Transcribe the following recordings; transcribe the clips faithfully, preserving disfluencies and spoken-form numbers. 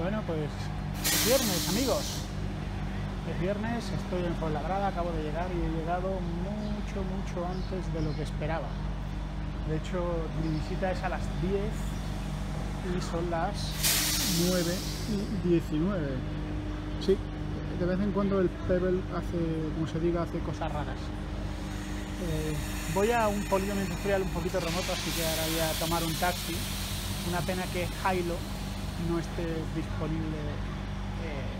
Bueno, pues es viernes, amigos. Es viernes, estoy en Fuenlabrada, acabo de llegar y he llegado mucho, mucho antes de lo que esperaba. De hecho, mi visita es a las diez y son las nueve y diecinueve. Sí, de vez en cuando el Pebble hace, como se diga, hace cosas raras. Eh, voy a un polígono industrial un poquito remoto, así que ahora voy a tomar un taxi. Una pena que Hilo no esté disponible eh,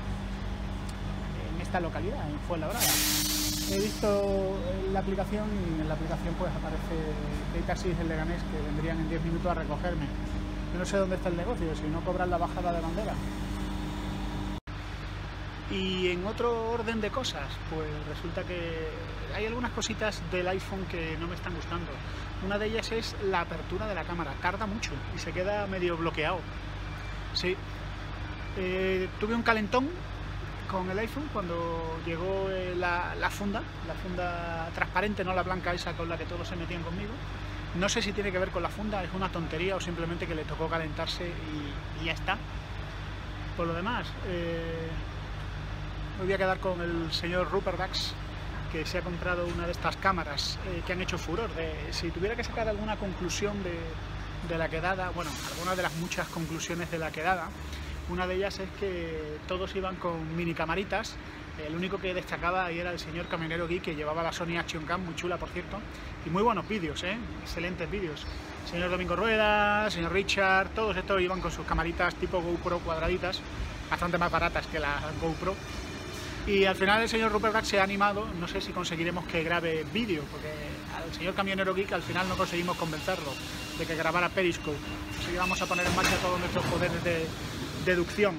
en esta localidad, en Fuenlabrada. He visto la aplicación y en la aplicación pues aparece que hay taxis en Leganés que vendrían en diez minutos a recogerme. Yo no sé dónde está el negocio, si no cobran la bajada de bandera. Y en otro orden de cosas, pues resulta que hay algunas cositas del iPhone que no me están gustando. Una de ellas es la apertura de la cámara, tarda mucho y se queda medio bloqueado. Sí, eh, tuve un calentón con el iPhone cuando llegó eh, la, la funda, la funda transparente, no la blanca esa con la que todos se metían conmigo. No sé si tiene que ver con la funda, es una tontería o simplemente que le tocó calentarse y, y ya está. Por lo demás, eh, me voy a quedar con el señor Rupert Dax, que se ha comprado una de estas cámaras eh, que han hecho furor. De, si tuviera que sacar alguna conclusión de, de la quedada, bueno, algunas de las muchas conclusiones de la quedada, una de ellas es que todos iban con mini camaritas. El único que destacaba ahí era el señor Camionero Geek, que llevaba la Sony Action Cam, muy chula por cierto, y muy buenos vídeos, ¿eh? Excelentes vídeos. Señor Domingo Rueda, señor Richard, todos estos iban con sus camaritas tipo GoPro cuadraditas, bastante más baratas que la GoPro. Y al final el señor Rupert Dax se ha animado, no sé si conseguiremos que grabe vídeo, porque al señor Camionero Geek al final no conseguimos convencerlo de que grabara Periscope. Así que vamos a poner en marcha todos nuestros poderes de deducción.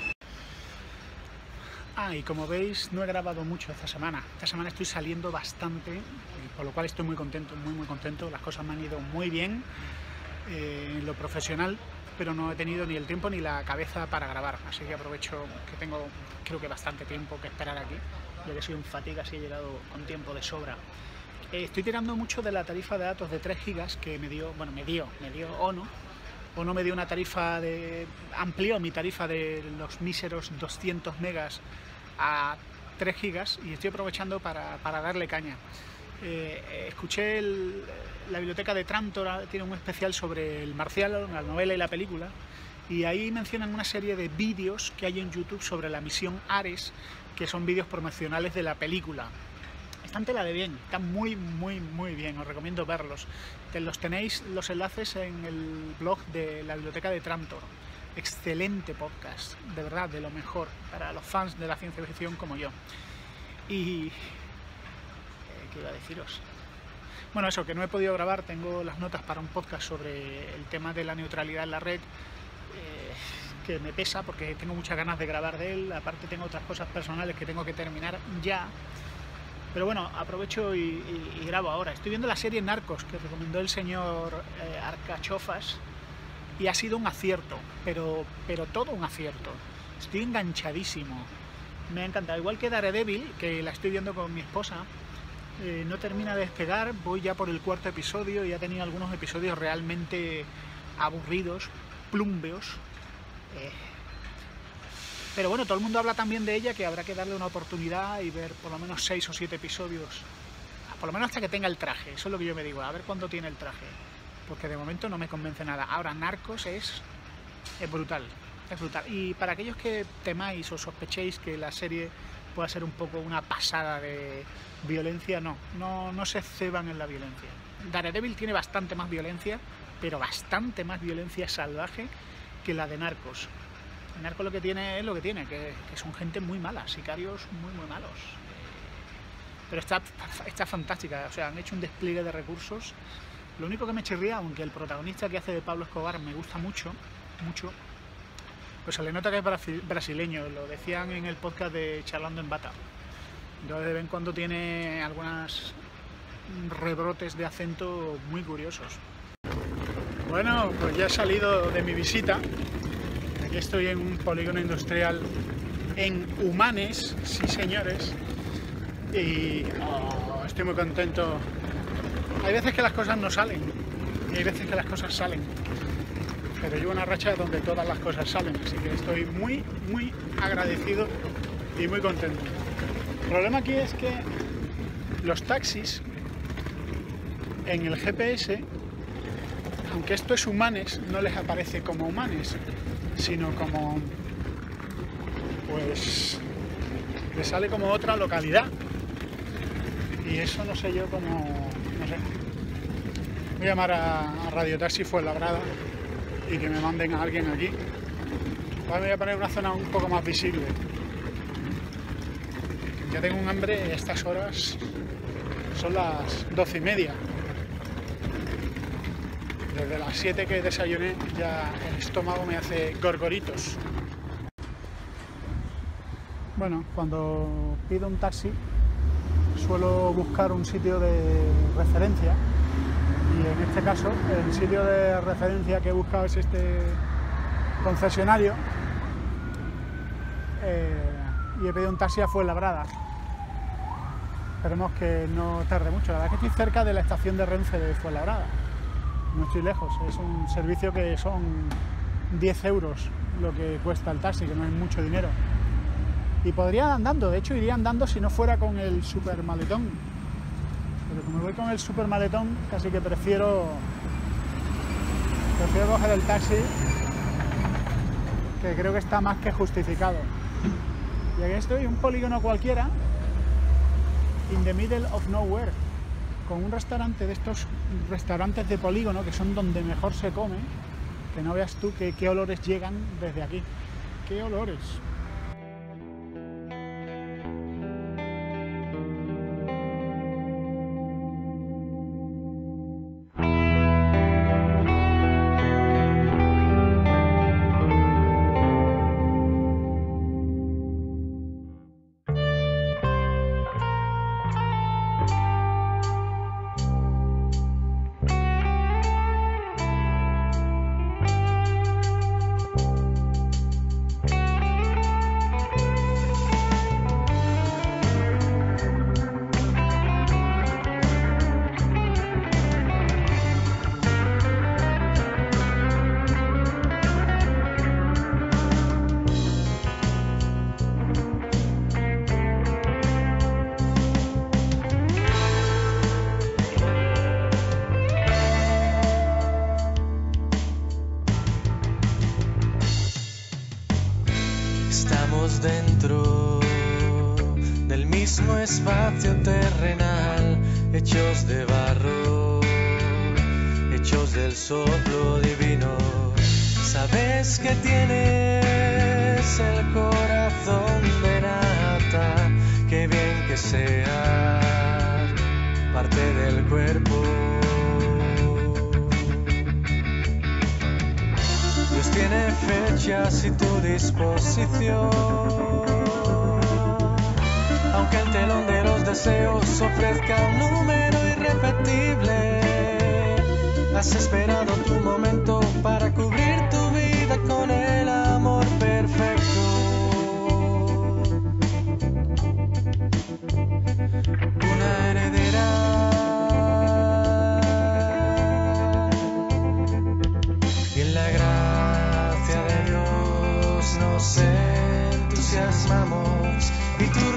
Ah, y como veis no he grabado mucho esta semana. Esta semana estoy saliendo bastante, por lo cual estoy muy contento, muy muy contento. Las cosas me han ido muy bien eh, en lo profesional, pero no he tenido ni el tiempo ni la cabeza para grabar, así que aprovecho que tengo, creo que bastante tiempo que esperar aquí, ya que soy un fatiga, así he llegado con tiempo de sobra. Eh, estoy tirando mucho de la tarifa de datos de tres gigas que me dio, bueno, me dio, me dio Ono. Ono me dio una tarifa de, amplió mi tarifa de los míseros doscientos megas a tres gigas y estoy aprovechando para, para darle caña. Eh, escuché el, la biblioteca de Trantor, tiene un especial sobre el Marcial, la novela y la película, y ahí mencionan una serie de vídeos que hay en YouTube sobre la misión Ares, que son vídeos promocionales de la película. Están tela de bien, están muy muy muy bien, os recomiendo verlos. Te los tenéis los enlaces en el blog de la biblioteca de Trantor. Excelente podcast, de verdad, de lo mejor para los fans de la ciencia ficción como yo. Y ¿qué iba a deciros? Bueno, eso, que no he podido grabar, tengo las notas para un podcast sobre el tema de la neutralidad en la red, eh, que me pesa porque tengo muchas ganas de grabar de él, aparte tengo otras cosas personales que tengo que terminar ya, pero bueno, aprovecho y, y, y grabo ahora. Estoy viendo la serie Narcos, que recomendó el señor eh, Arcachofas, y ha sido un acierto, pero, pero todo un acierto. Estoy enganchadísimo, me ha encantado, igual que Daredevil, que la estoy viendo con mi esposa. Eh, no termina de despegar, voy ya por el cuarto episodio y ha tenido algunos episodios realmente aburridos, plumbeos. Eh, pero bueno, todo el mundo habla también de ella, que habrá que darle una oportunidad y ver por lo menos seis o siete episodios, por lo menos hasta que tenga el traje. Eso es lo que yo me digo, a ver cuándo tiene el traje, porque de momento no me convence nada. Ahora, Narcos es, es brutal, es brutal. Y para aquellos que temáis o sospechéis que la serie pueda ser un poco una pasada de violencia, no, no, no se ceban en la violencia. Daredevil tiene bastante más violencia, pero bastante más violencia salvaje que la de Narcos. Narcos lo que tiene es lo que tiene, que, que son gente muy mala, sicarios muy muy malos. Pero está, está fantástica, o sea, han hecho un despliegue de recursos. Lo único que me chirría, aunque el protagonista que hace de Pablo Escobar me gusta mucho, mucho, pues se le nota que es brasileño, lo decían en el podcast de Charlando en Bata. Entonces de vez en cuando tiene algunos rebrotes de acento muy curiosos. Bueno, pues ya he salido de mi visita. Aquí estoy en un polígono industrial en Humanes, sí señores. Y oh, estoy muy contento. Hay veces que las cosas no salen y hay veces que las cosas salen. pero llevo una racha donde todas las cosas salen, así que estoy muy, muy agradecido y muy contento. El problema aquí es que los taxis en el G P S, aunque esto es Humanes, no les aparece como Humanes, sino como, pues, les sale como otra localidad. Y eso no sé yo cómo, no sé. Voy a llamar a, a Radio Taxi Fuenlabrada y que me manden a alguien aquí. Ahora me voy a poner una zona un poco más visible. Ya tengo un hambre, a estas horas son las doce y media. Desde las siete que desayuné ya el estómago me hace gorgoritos. Bueno, cuando pido un taxi suelo buscar un sitio de referencia y en este caso el sitio de referencia que he buscado es este concesionario eh, y he pedido un taxi a Fuenlabrada. Esperemos que no tarde mucho. La verdad es que estoy cerca de la estación de Renfe de Fuenlabrada. No estoy lejos, es un servicio que son diez euros lo que cuesta el taxi, que no es mucho dinero. Y podría ir andando, de hecho iría andando si no fuera con el super maletón. Pero como voy con el super maletón, casi que prefiero, prefiero coger el taxi, que creo que está más que justificado. Y aquí estoy, un polígono cualquiera, in the middle of nowhere, con un restaurante de estos restaurantes de polígono que son donde mejor se come, que no veas tú qué, qué olores llegan desde aquí. ¡Qué olores! Estamos dentro del mismo espacio terrenal, hechos de barro, hechos del soplo divino. Sabes que tienes el corazón de nata, qué bien que sea parte del cuerpo. Dios tiene fechas y tu disposición, aunque el telón de los deseos ofrezca un número irrepetible. Has esperado tu momento para cubrir tu vida con el amor perfecto. Una heredera y en la gracia de Dios nos entusiasmamos y tu